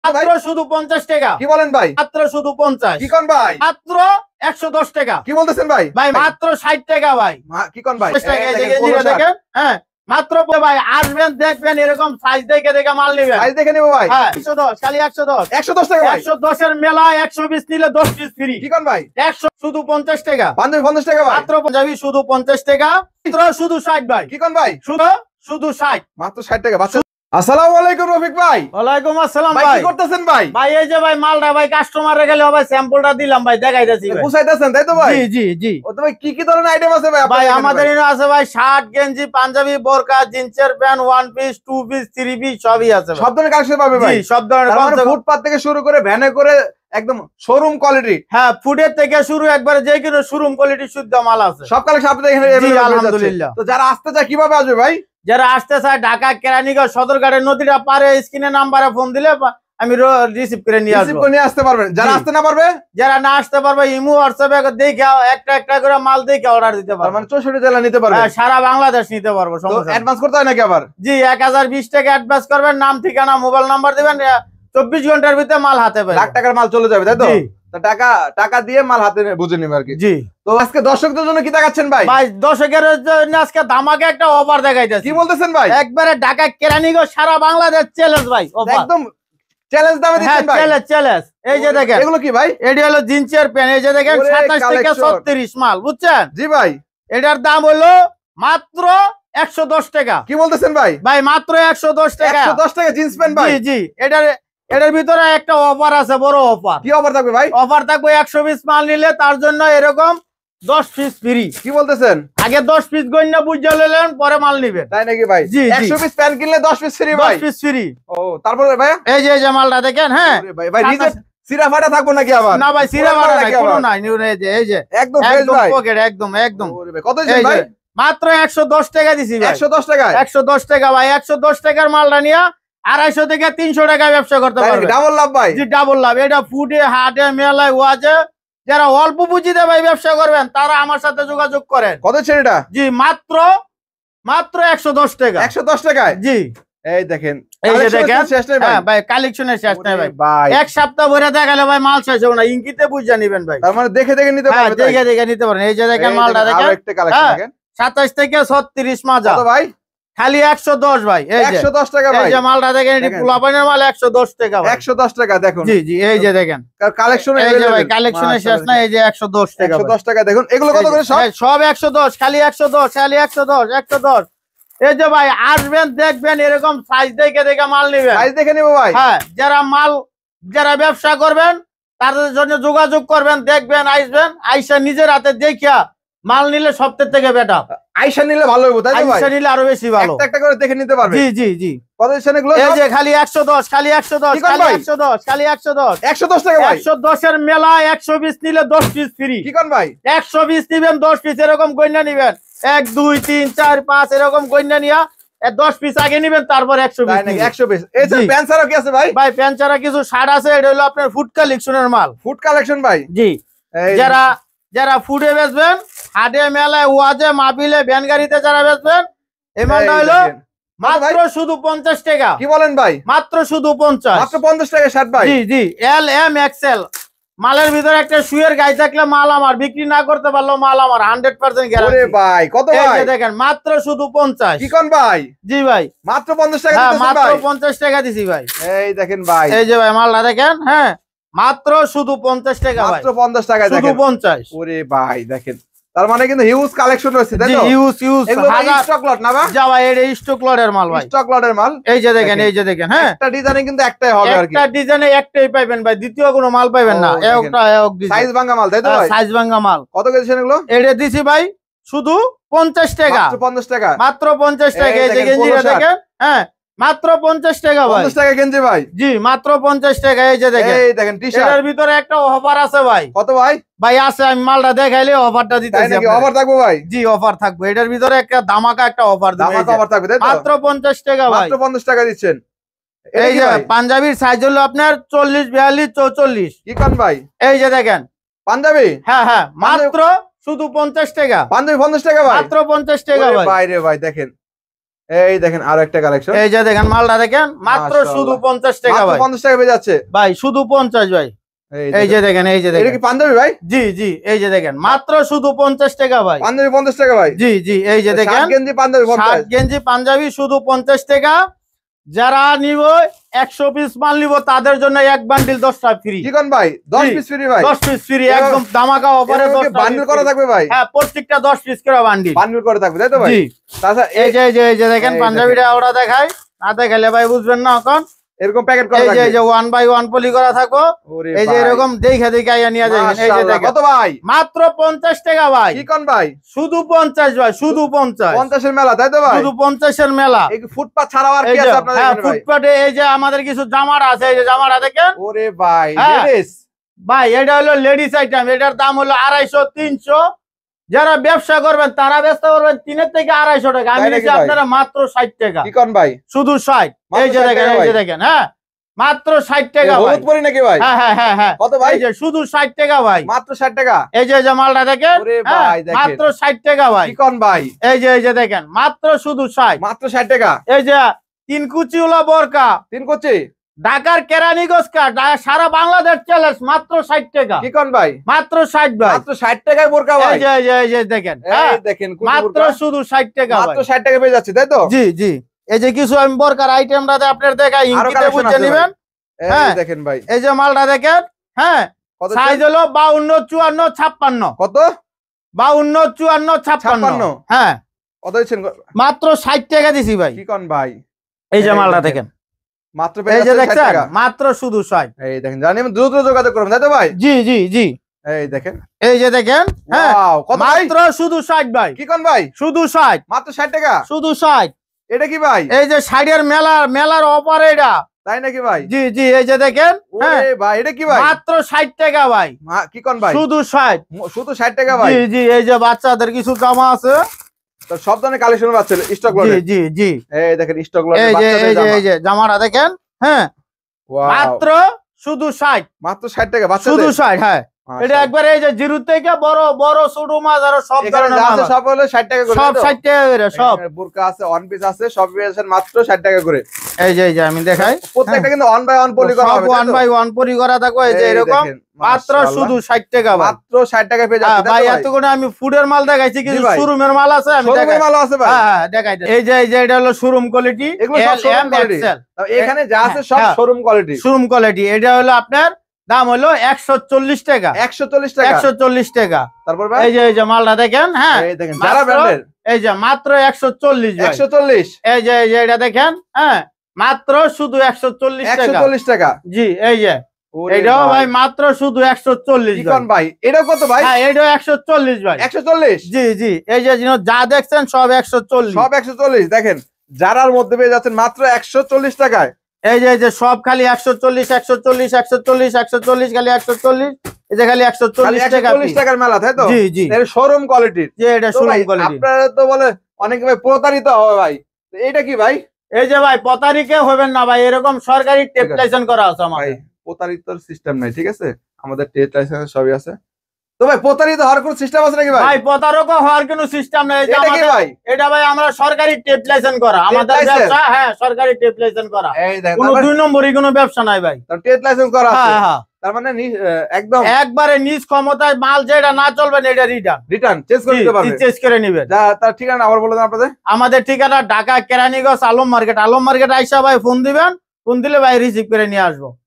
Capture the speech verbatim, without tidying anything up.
মাত্র শুধু পঞ্চাশ টাকা। কি বলেন ভাই? মাত্র শুধু পঞ্চাশ। কি কোন ভাই? মাত্র একশো দশ টাকা। কি বলতেছেন ভাই? ভাই মাত্র ষাট টাকা ভাই। কি কোন ভাই? দেখেন হ্যাঁ মাত্র ভাই আসবেন দেখবেন এরকম সাইজ দেখে দেখে মাল নেবেন। সাইজ দেখে নেব ভাই। হ্যাঁ একশো দশ খালি একশো দশ। একশো দশ টাকা ভাই। একশো দশ এর মেলা একশো বিশ নিলে দশ পিস ফ্রি। কি কোন ভাই? একশো শুধু পঞ্চাশ টাকা। পাঞ্জাবি পঞ্চাশ টাকা ভাই। মাত্র পাঞ্জাবি শুধু পঞ্চাশ টাকা। মাত্র শুধু ষাট ভাই। কি কোন ভাই? শুধু শুধু ষাট। মাত্র ষাট টাকা। বাচ্চা আসসালামু আলাইকুম রফিক ভাই। ওয়ালাইকুম আসসালাম ভাই ভাই। কি করতেছেন ভাই? ভাই এই যে ভাই মালটা ভাই কাস্টমারে গেলে ভাই স্যাম্পলটা দিলাম ভাই দেখাইতাছি ভাই। বুঝাইতেছেন তাই তো ভাই? জি জি জি। ও তো ভাই কি কি ধরনের আইটেম আছে ভাই? ভাই আমাদের এখানে আছে ভাই শার্ট গেঞ্জি পাঞ্জাবি বোরকা জিন্সের pant one piece two piece three piece সবই আছে সব ধরনের কালেকশন পাবে ভাই। জি সব ধরনের মানে ফুটপাত থেকে শুরু করে ভ্যানে করে একদম শোরুম কোয়ালিটি। হ্যাঁ ফুডের থেকে শুরু একবারে যে কোনো শোরুম কোয়ালিটি শুদ্ধ মাল আছে। সব কালেকশন আপনাদের এখানে জি আলহামদুলিল্লাহ। তো যারা আসতে চায় কিভাবে আসবে ভাই? যারা আসতে চায় ঢাকা কেরানীগঞ্জ সদরঘাটের নদীটা পারে স্ক্রিনে নাম্বারে ফোন দিলে আমি রিসিভ করে নিয়ে আসবো। রিসিভ করে নিয়ে আসতে পারবেন। যারা আসতে না পারবে, যারা না আসতে পারবে ইমো হোয়াটসঅ্যাপে দেখে একটা একটা করে মাল দেখে অর্ডার দিতে পারবে। মানে চৌষট্টি জেলা নিতে পারবে। হ্যাঁ সারা বাংলাদেশ নিতে পারবো। সমস্যা অ্যাডভান্স করতে হয় নাকি আবার? জি এক হাজার বিশ টাকা অ্যাডভান্স করবেন, নাম ঠিকানা মোবাইল নাম্বার দিবেন, চব্বিশ ঘন্টার ভিতরে মাল হাতে পাবেন। লাখ টাকার মাল চলে যাবে তাই তো? টাকা টাকা দিয়ে মাল হাতে বুঝে নিবে আর কি। জি। তো আজকে দর্শকদের জন্য কি দেখাচ্ছেন ভাই? ভাই দর্শকের জন্য আজকে ধামাকা একটা অফার দেখাইতেছি। কি বলতেছেন ভাই? একবারে ঢাকা কেরানীগঞ্জ সারা বাংলাদেশ চ্যালেঞ্জ ভাই। একদম চ্যালেঞ্জ দামে দিচ্ছেন ভাই। Challenge challenge. এই যে দেখেন এগুলো কি ভাই? এটি হলো জিন্সের প্যান্ট। এই যে দেখেন সাতাশ থেকে ছত্রিশ মাল বুঝছেন? জি ভাই। এটার দাম হলো মাত্র একশো দশ টাকা। কি বলতেছেন ভাই? ভাই মাত্র একশো দশ টাকা। একশো দশ টাকা জিন্স প্যান্ট ভাই। জি জি। এটার এটার ভিতরে একটা অফার আছে, বড় অফার। কি অফার থাকবে ভাই? অফার থাকবে একশো পিস মাল নিলে তার জন্য এরকম দশ পিস ফ্রি। কি বলতেছেন? আগে দশ পিস গয়না বুঝে নিলেন পরে মাল নিবেন। তাই নাকি ভাই? জি একশো পিস প্যান্ট কিনলে দশ পিস ফ্রি ভাই। দশ পিস ফ্রি। ও তারপরে ভাই এই যে এই যে মালটা দেখেন। হ্যাঁ ভাই ভাই নিজে সিরা ফাটা থাকবো নাকি আবার? না ভাই সিরা ফাটা নাই, কোনো নাই। এই যে এই যে একদম ফ্রেশ ভাই। পকেট একদম একদম। ওরে ভাই কত দিছেন ভাই? মাত্র একশো দশ টাকা দিছি ভাই। একশো দশ টাকা। একশো দশ টাকা ভাই। একশো দশ টাকার মালটা নিয়ে আড়াইশো থেকে তিনশো টাকায় ব্যবসা করতে পারবে। ডাবল লাভ ভাই। জি ডাবল লাভ। এটা ফুডে হাটে মেলায় ওয়াজে যারা অল্প পুঁজিতে ভাই ব্যবসা করবেন তারা আমার সাথে যোগাযোগ করেন। কত ছেলেটা? জি মাত্র মাত্র একশো দশ টাকা। একশো দশ টাকায়। জি এই দেখেন এই যে দেখেন শেষ নাই ভাই। হ্যাঁ ভাই কালেকশনের শেষ নাই ভাই। ভাই এক সপ্তাহ ভরে দেখালে ভাই মাল শেষ হবে না, ইঙ্গিতে বুঝে নেবেন ভাই। তার মানে দেখে দেখে নিতে হ্যাঁ পারবেন। দেখে দেখে নিতে পারেন। এই যে দেখেন মালটা দেখেন। আরেকটা কালেকশন দেখেন। সাতাশ থেকে ছত্রিশ মাজা। কত ভাই? খালি একশো দশ ভাই। এই যে একশো দশ টাকা ভাই। এই যে মালটা দেখেন এটি পোলাপানের মাল একশো দশ টাকা ভাই। একশো দশ টাকা দেখুন। জি জি এই যে দেখেন কালেকশন এই যে ভাই কালেকশনের শেষ নাই। এই যে একশো দশ টাকা। একশো দশ টাকা দেখুন। এগুলো কত করে সব? সব একশো দশ খালি একশো দশ খালি একশো দশ একশো দশ। এই যে ভাই আসবেন দেখবেন এরকম সাইজ দেখে দেখে মাল নেবেন। সাইজ দেখে নেব ভাই। হ্যাঁ যারা মাল যারা ব্যবসা করবেন তাদের জন্য যোগাযোগ করবেন, দেখবেন আসবেন আইসা নিজের হাতে দেখিয়া মাল নিলে সবথেকে থেকে বেটার। আইসা নিলে ভালো হবে তাই তো ভাই? আইসা নিলে আরো বেশি ভালো। একটা একটা করে দেখে নিতে পারবে। জি জি জি। কত দিচ্ছেন এগুলো? এই যে খালি একশো দশ খালি একশো দশ খালি একশো দশ খালি একশো দশ। একশো দশ টাকা ভাই। একশো দশ এর মেলা একশো বিশ নিলে দশ পিস ফ্রি। কি কোন ভাই? একশো বিশ নিবেন দশ পিস এরকম গয়না নিবেন। এক দুই তিন চার পাঁচ এরকম গয়না নিয়া দশ পিস আগে নিবেন তারপর একশো পিস। একশো পিস। এছাড়া প্যান্ট ছাড়াও কি আছে ভাই? ভাই প্যান্ট ছাড়া কিছু শার্ট আছে। এটা হলো আপনার ফুড কালেকশনের মাল। ফুড কালেকশন ভাই। জি যারা যারা ফুডে বেচবেন হাটে মেলায় ওয়াজে মাহফিলে ভ্যান গাড়িতে যারা বেচবেন এই মালটা হলো মাত্র শুধু পঞ্চাশ টাকা। কি বলেন ভাই? মাত্র শুধু পঞ্চাশ। মাত্র পঞ্চাশ টাকা শার্ট ভাই। জি জি এল এম এক্সেল মালের ভিতরে একটা শুয়ের গায়ে থাকলে মাল আমার, বিক্রি না করতে পারলো মাল আমার হান্ড্রেড পার্সেন্ট গ্যারান্টি ভাই। কত ভাই? দেখেন মাত্র শুধু পঞ্চাশ। কি কোন ভাই? জি ভাই মাত্র পঞ্চাশ টাকা হ্যাঁ দিতেছেন মাত্র ভাই? পঞ্চাশ টাকা দিছি ভাই। এই দেখেন ভাই। এই যে ভাই মালটা দেখেন। হ্যাঁ মাত্র শুধু পঞ্চাশ টাকা ভাই। মাত্র পঞ্চাশ টাকা শুধু দেখেন। পঞ্চাশ। ওরে ভাই দেখেন তার মানে কিন্তু হিউজ কালেকশন রয়েছে তাই তো? হিউজ হিউজ এগুলো স্টক লট না ভাই? যা ভাই এটা স্টক লটের মাল ভাই। স্টক লটের মাল। এই যে দেখেন এই যে দেখেন। হ্যাঁ একটা ডিজাইনে কিন্তু একটাই হবে আর কি। একটা ডিজাইনে একটাই পাবেন ভাই, দ্বিতীয় কোনো মাল পাবেন না। একটা এক ডিজাইন সাইজ ভাঙা মাল তাই তো ভাই? সাইজ ভাঙা মাল। কত কেজি এগুলো? এটা দিছি ভাই শুধু পঞ্চাশ টাকা। মাত্র পঞ্চাশ টাকা। মাত্র পঞ্চাশ টাকা। এই যে গেঞ্জিটা দেখেন। হ্যাঁ মাত্র পঞ্চাশ টাকা ভাই। পঞ্চাশ টাকা গেঞ্জি ভাই। জি মাত্র পঞ্চাশ টাকা। এই যে দেখেন এই দেখেন টি-শার্ট। এর ভিতরে একটা অফার আছে ভাই। কত ভাই? ভাই আছে আমি মালটা দেখাইলে অফারটা দিতেছি। তাই নাকি? অফার থাকবে ভাই? জি অফার থাকবে। এটার ভিতরে একটা ধামাকা একটা অফার দিবেন। ধামাকা অফার থাকবে তাই তো? মাত্র পঞ্চাশ টাকা ভাই। মাত্র পঞ্চাশ টাকা দিচ্ছেন। এই যে পাঞ্জাবির সাইজ হলো আপনার চল্লিশ বিয়াল্লিশ চৌচল্লিশ। কি কোন ভাই? এই যে দেখেন পাঞ্জাবি। হ্যাঁ হ্যাঁ মাত্র শুধু পঞ্চাশ টাকা। পাঞ্জাবি পঞ্চাশ টাকা ভাই। মাত্র পঞ্চাশ টাকা ভাই। বাইরে ভাই দেখেন এই দেখেন আরো একটা কালেকশন, এই যে দেখেন মালটা দেখেন মাত্র শুধু পঞ্চাশ টাকা ভাই, পঞ্চাশ টাকা পেয়ে যাচ্ছে ভাই শুধু পঞ্চাশ ভাই। এই যে দেখেন, এই যে এটা দেখেন কি পাঞ্জাবি ভাই? জি জি, এই যে দেখেন মাত্র শুধু পঞ্চাশ টাকা ভাই, পাঞ্জাবি পঞ্চাশ টাকা ভাই। জি জি, এই যে দেখেন শার্ট গেঞ্জি পাঞ্জাবি শার্ট পঞ্চাশ, গেঞ্জি পাঞ্জাবি শুধু পঞ্চাশ টাকা। যারা নিব একশো পিস মাল নিব তাদের জন্য এক বান্ডিল দশটা ফ্রি। কি কোন ভাই দশ পিস ফ্রি ভাই? দশ পিস ফ্রি একদম ধামাকা অফারে বান্ডিল করা থাকবে ভাই? হ্যাঁ, প্রত্যেকটা দশ পিস করে বান্ডিল বান্ডিল করে থাকবে তাই তো ভাই? জি। তাছাড়া এই যে এই যে এই যে দেখেন পাঞ্জাবিটা ওরা দেখায়, না দেখাইলে ভাই বুঝবেন না। এখন এরকম প্যাকেট করা এই থাকবে, যে এই যে ওয়ান বাই ওয়ান পলি করা থাকো, এই যে এরকম দেখে দেখে আইয়া নিয়ে যাবেন। এই যে দেখেন কত ভাই? মাত্র পঞ্চাশ টাকা ভাই। কি কোন ভাই? শুধু পঞ্চাশ ভাই, শুধু পঞ্চাশ। পঞ্চাশ এর মেলা তাই তো ভাই? শুধু পঞ্চাশ এর মেলা। এই ফুটপাত ছাড়াও আর এই কি যে আছে আপনাদের হ্যাঁ, এখানে ভাই? ফুটপাতে এই যে আমাদের কিছু জামার আছে, এই যে জামাটা দেখেন ওরে ভাই হ্যাঁ। লেডিস ভাই এটা হলো লেডিস আইটেম, এটার দাম হলো আড়াইশো তিনশো। যারা ব্যবসা করবেন তারা ব্যবসা করবেন তিনের থেকে আড়াইশো টাকা, আমি তাই নাকি নিচ্ছি ভাই? আপনারা মাত্র ষাট টাকা। কি কোন ভাই? শুধু ষাট। মাত্র এই যে ষাট দেখেন, টাকা এই যে ভাই। দেখেন হ্যাঁ, মাত্র ষাট টাকা ভাই। হলুদ পরি নাকি ভাই? হ্যাঁ হ্যাঁ হ্যাঁ হ্যাঁ, কত ভাই? এই যে শুধু ষাট টাকা ভাই, মাত্র ষাট টাকা। এই যে যে মালটা দেখেন ওরে হ্যাঁ, ভাই দেখেন। মাত্র ষাট টাকা ভাই। কি কোন ভাই? এই যে এই যে দেখেন মাত্র শুধু ষাট। মাত্র ষাট টাকা। এই যে তিন কুচি হলো বোরকা, তিন কোচি ঢাকার কেরানীগঞ্জ কা সারা বাংলাদেশ চ্যালেঞ্জ, মাত্র ষাট টাকা। কি কোন ভাই? মাত্র ষাট ভাই। মাত্র ষাট টাকায় বোরকা ভাই। এই যে এই যে এই যে দেখেন হ্যাঁ, এই দেখেন কুচি মাত্র বোরকা। শুধু ষাট টাকা ভাই। মাত্র ষাট টাকা পেয়ে যাচ্ছে তাই তো? জি জি, এই যে কিছু আমি বোরকার আইটেমটাতে আপনার দেখাই, আরো ইঙ্গিতে কালেকশন বুঝে আছে নেবেন। এই হ্যাঁ। দেখেন ভাই এই যে মালটা দেখেন হ্যাঁ, কত সাইজ হলো বাউন্ন চুয়ান্ন ছাপ্পান্ন, কত? বাউন্ন চুয়ান্ন ছাপ্পান্ন ছাপ্পান্ন। হ্যাঁ, কত দিচ্ছেন? মাত্র ষাট টাকা দিছি ভাই। কি কোন ভাই? এই যে এই মালটা দেখেন। দেখেন, মাত্র পেয়ে এই যে যাচ্ছে ষাট দেখছেন টাকা। মাত্র শুধু ষাট। এই দেখেন জানি দ্রুত যোগাযোগ করবেন তাই তো ভাই? জি জি জি, এই দেখেন এই যে দেখেন হ্যাঁ, ওয়াও কত ভাই? মাত্র শুধু ষাট ভাই। কি কোন ভাই? শুধু ষাট, মাত্র ষাট টাকা। শুধু ষাট। এটা কি ভাই? এই যে ষাটের মেলা, মেলার অফার এটা। তাই নাকি ভাই? জি জি, এই যে দেখেন হ্যাঁ, ওরে ভাই এটা কি ভাই? মাত্র ষাট টাকা ভাই। মা- কি কোন ভাই? শুধু ষাট। ম- শুধু ষাট টাকা ভাই। জি জি, এই যে বাচ্চাদের কিছু জামা আছে। তো সব ধরনের কালেকশন পাচ্ছেন স্টক জি লটে। জি জি, এই দেখেন স্টক লটে এই যে বাচ্চাদের এই যে জামা। এই যে জামাটা দেখেন হ্যাঁ, ওয়াও মাত্র শুধু ষাট। মাত্র ষাট টাকা শুধু বাচ্চাদের। ষাট হ্যাঁ, এটা একবার এই যে জিরো থেকে বড় বড় ছোট মাছ আরো সব এখানে ধরনের যা মাল আছে আছে। সব হলো ষাট টাকা করে সব তাই তো? ষাট টাকা করে সব। এখানে বোরকা আছে ওয়ান পিস আছে সব পেয়েছেন মাত্র ষাট টাকা করে। এই যে এই যে আমি দেখাই প্রত্যেকটা কিন্তু ওয়ান বাই ওয়ান পলি করা সব হবে ওয়ান বাই ওয়ান পরি করা থাকো। এই যে এই এরকম দেখেন, মাত্র মাশাআল্লাহ। শুধু ষাট টাকা ভাই। মাত্র ষাট টাকা পেয়ে হ্যাঁ, যাচ্ছে তাই ভাই তো ভাই? এতক্ষণে আমি ফুডের মাল দেখাইছি, কিছু জি ভাই। শোরুমের মাল আছে আমি শোরুমের দেখাই। মালও আছে ভাই। হ্যাঁ হ্যাঁ, দেখাই দেন। এই যে এই যে এটা হলো শোরুম কোয়ালিটি, এগুলো সব শোরুম কোয়ালিটি। এখানে যা আছে সব হ্যাঁ। Showroom quality. Showroom quality. এটা হলো আপনার দাম হলো একশো চল্লিশ টাকা। একশো চল্লিশ টাকা। একশো চল্লিশ টাকা। তারপর ভাই এই যে এই যে মালটা দেখেন হ্যাঁ, এই দেখেন যারা মাত্র- ব্র্যান্ডের এই যে মাত্র একশো চল্লিশ ভাই। একশো চল্লিশ এই যে এই যে এটা দেখেন হ্যাঁ, মাত্র শুধু একশো চল্লিশ একশো টাকা। চল্লিশ টাকা। জি এই যে ওরে এটাও ভাই ভাই মাত্র শুধু একশো চল্লিশ কি কোন ভাই? এটাও কত ভাই? হ্যাঁ, এটাও একশো চল্লিশ ভাই। একশো চল্লিশ। জি জি, এই যে জিনিস যা দেখছেন সব একশো চল্লিশ। সব একশো চল্লিশ দেখেন যারার মধ্যে পেয়ে যাচ্ছেন মাত্র একশো চল্লিশ টাকায়। এই যে এই যে সব খালি একশো চল্লিশ একশো চল্লিশ একশো চল্লিশ একশো চল্লিশ খালি একশো চল্লিশ। এই যে খালি একশো খালি চল্লিশ একশো টাকা চল্লিশ টাকার মেলা তাই তো? জি জি, শোরুম কোয়ালিটির। যে এটা শোরুম কোয়ালিটি। আপনারা তো বলে অনেকে ভাই প্রতারিত হবে ভাই, তো এটা কি ভাই? এই যে ভাই পতারিকে হবেন না ভাই, এরকম সরকারি টেপ লাইসেন্স করা আছে আমার। ভাই প্রতারিতর সিস্টেম নাই ঠিক আছে, আমাদের টেস্ট লাইসেন্স সবই আছে। তো ভাই প্রতারিত হওয়ার কোনো সিস্টেম আছে নাকি ভাই? ভাই প্রতারক হওয়ার কোনো সিস্টেম নেই। এটা কি ভাই? এটা ভাই আমরা সরকারি টেপ লাইসেন্স করা আমাদের license? ব্যবসা। হ্যাঁ, সরকারি টেপ লাইসেন্স করা, এই দেখেন কোনো দুই নম্বরই কোনো ব্যবসা নাই ভাই। টেস্ট লাইসেন্স করা আছে, হ্যাঁ হ্যাঁ, তার মানে নি- আহ, একদম একবারে নিজ ক্ষমতায় মাল যেটা না চলবে না এটা রিটার্ন রিটার্ন চেঞ্জ করে দিতে পারবে। চেঞ্জ করে নিবেন। যা তার ঠিকানা আবার বলে দেন আপনাদের। আমাদের ঠিকানা ঢাকা কেরানীগঞ্জ আলম মার্কেট। আলম মার্কেট আইসা ভাই ফোন দিবেন, ফোন দিলে ভাই রিসিভ করে নিয়ে আসবো।